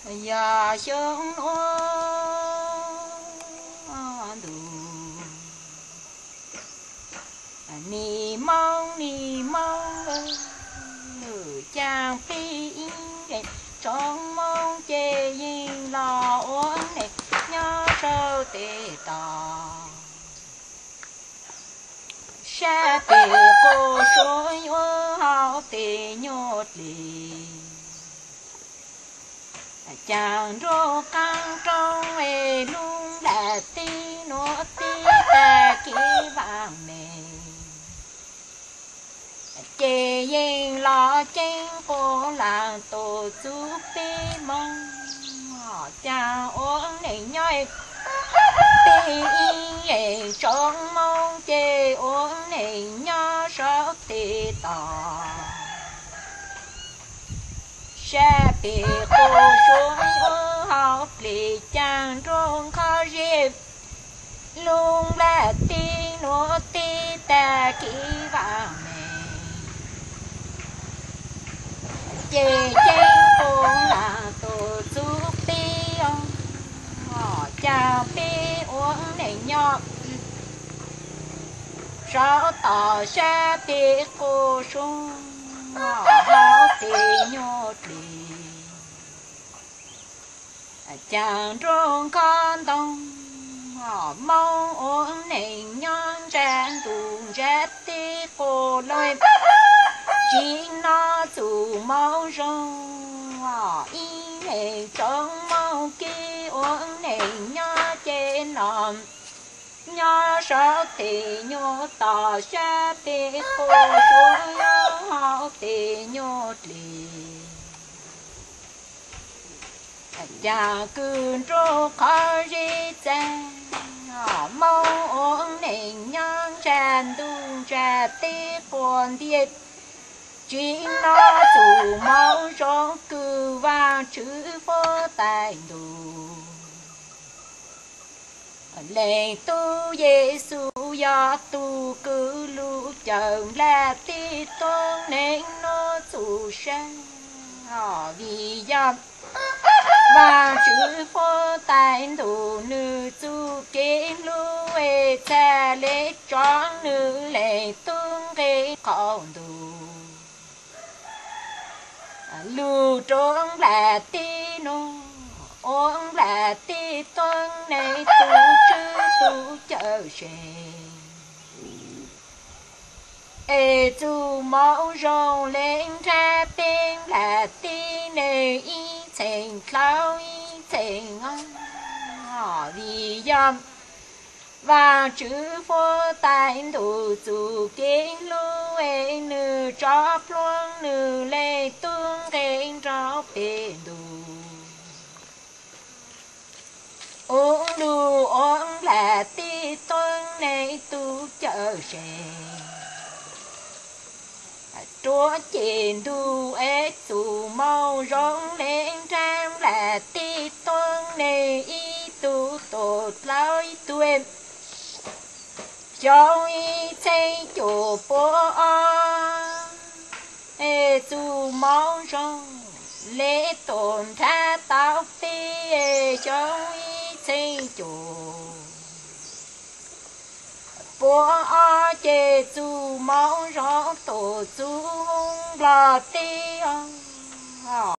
ya sông ô đủ ni mong chàng phi trong mong chê yên lo uống này nhớ sâu tê tò sẽ tê cô suối ơ hào tê nhốt lì chàng rô căng trong ê lung đã tí nốt tí ta ký vàng mê chê yên lo chênh cô làng tổ giúp bí mong họ chàng uống này nhoi tí yên ê trong mong chê uống này nhó sốc tí tỏ sẽ bị cô xuống ơ học lì chàng rung khó dịp luôn là tí nốt tí ta ký vàng chê chênh cô là tổ giúp tí ông họ chào bí uống này nhọc rõ tỏ sẽ bí cô xuống họ háo tí nhốt đi chàng rung con tông họ mong uống này nhon trang tùn rét tí cô lôi chỉ nó dù mong rong họ y này trong mong kí uống này nhó trên lòng nhó sót thì nhô tỏ xa tí cô xuống họ tí nhô lì chàng cư rô khó rí chàng họ mong uống này nhon tràn đun trà tí buồn tiết chỉ nó dù mong rong cư vang chữ vô tài đủ lệnh tu Giêsu do tu cứ lũ chồng là tí tôn nên nó dù sang họ vì dòng và chữ vô tài đủ nữ tu kiến lũ ê cha lễ tròn nữ lệnh tôn ghê còn đủ lù trốn là tí nô ôn là tí tôn này tu chữ tu chờ xe ê tu mẫu rồng lên ra tên là tí này y thành khlau y thành ngon họ vì dòng và chữ vô tài đủ dù kiến lưu ê nữ chóp luôn nữ lê tung kênh chóp bê đủ uống đủ uống là tí tôn này tu chờ xe chúa trên đủ ế dù màu rong lên trang là tí tôn này y tu tốt lao y tu em trong y xây chủ bố ê dù mong rong lễ tổn tha tao phi ê trong y xây chủ bố chê dù mong rong tổ dù hung lò ti